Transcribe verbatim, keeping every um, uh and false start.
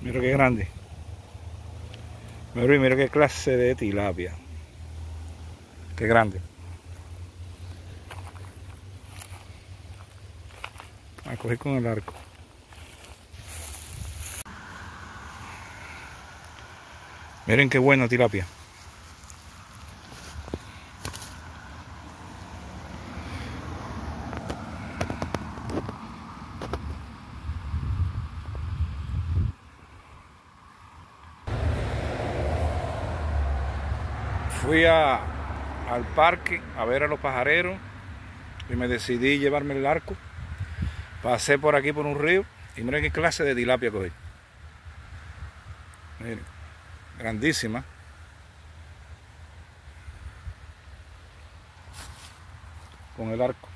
Mira qué grande. Mira, mira qué clase de tilapia. Qué grande. A coger con el arco. Miren qué buena tilapia. Fui a, al parque a ver a los pajareros y me decidí llevarme el arco. Pasé por aquí por un río y miren qué clase de tilapia cogí. Miren, grandísima. Con el arco.